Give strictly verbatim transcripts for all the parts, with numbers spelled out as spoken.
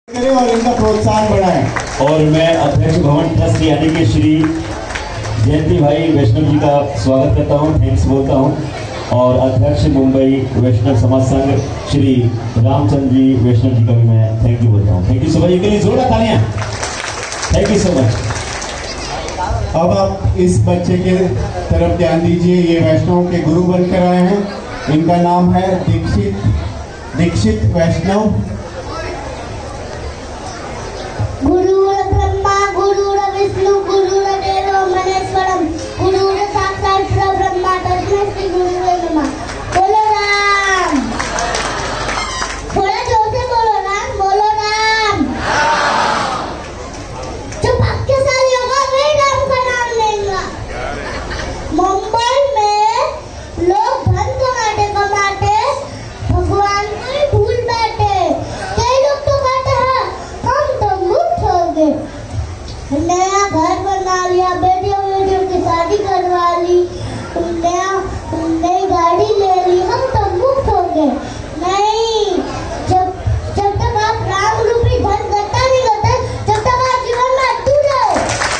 करें और इनका प्रोत्साहन बढ़ाएं। और मैं अध्यक्ष भवन ट्रस्ट यानी कि श्री जयंती भाई वैष्णव जी का स्वागत करता हूं, थैंक्स बोलता हूं। और अध्यक्ष मुंबई वैष्णव समाज संघ श्री रामचंद्र जी वैष्णव जी का भी मैं थैंक यू बोलता हूं। थैंक यू सो मच, इनके लिए जोरदार तालियां। Thank you so much. अब आप इस बच्चे के तरफ ध्यान दीजिए। ये वैष्णव के गुरु बनकर आए हैं। इनका नाम है दीक्षित दीक्षित वैष्णव। गुरुर ब्रह्मा गुरुर विष्णु गुरुर देवो महेश्वरम गुरुर साक्षात् परब्रह्म तस्मै श्री गुरुवे नमः। बोलो राम, थोड़ा जोर से बोलो राम, बोलो राम। जो भाग्यशाली होगा वही राम का नाम लेगा। मुंबई में लोग धन कमाते कमाते भगवान को ही भूल बैठे। कई लोग तो कहते हैं हम तो मुक्त हो गए, नया घर बना लिया, बेटियों बेटियों की शादी करवा ली, नया नई गाड़ी ले ली, हम तो मुक्त हो गए। नहीं, जब जब तक आप राम रूपी धन इकट्ठा नहीं करते जब तक आप जीवन में अधूरे हो।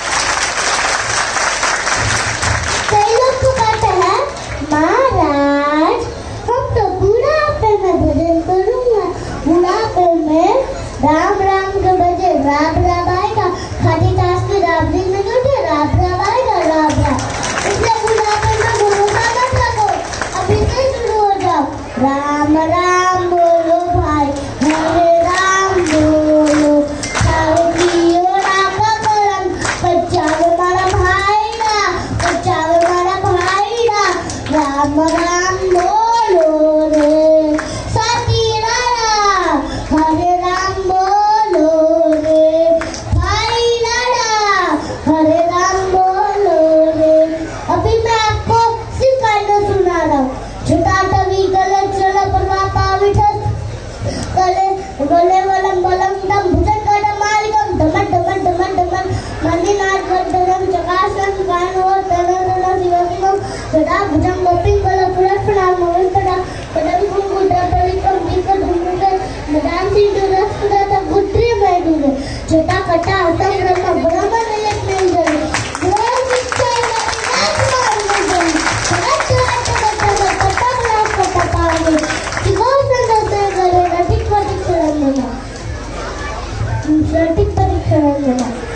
कई लोग तो कहते हैं महाराज हम तो बुढ़ापे में भजन करूंगा, बुढ़ापे में राम राम के बजे राम राम आएगा, खाटी ताश की राबड़ी में उठे राम राम आएगा राम राम। इसलिए बुढ़ापे में भरोसा मत रखो, अभी से शुरू हो जाओ। राम राम बोलो भाई, हरे राम बोलो, सावधियो राखा करम, बचावे मारा भाईड़ा, बचावे मारा भाईड़ा, राम राम बोलो रे साथी रारा, हरे राम बोलो रे भाई लाडा, हरे राम बोलो रे। अभी मैं आपको सिर्फ गाना सुना रहा हूँ। छुटा तभी गले चलो परमात्मा विठल, गले गले वलम वलम दम भुजन कदम मालिकम धमन धमन धमन धमन मंदिनाथ वर्धनम चकासन कानो तन तन शिवसिंगम सदा भुजंग गोपिंग कला पुरस्कार प्रणाम मोहितड़ा कदम कुंगुड़ा पलिकम दिक्कत धुमुके मदान सिंधु रसकुड़ा तक गुत्रे में डूबे छोटा कटा हतम ब्रह्म ब्रह्म एक मिल गए ग्रह शिक्षा आत्मा मिल गई सदा चला चला कटा बना कटा पावे सिगो संदते करे रटिक परीक्षण लेना रटिक परीक्षण लेना।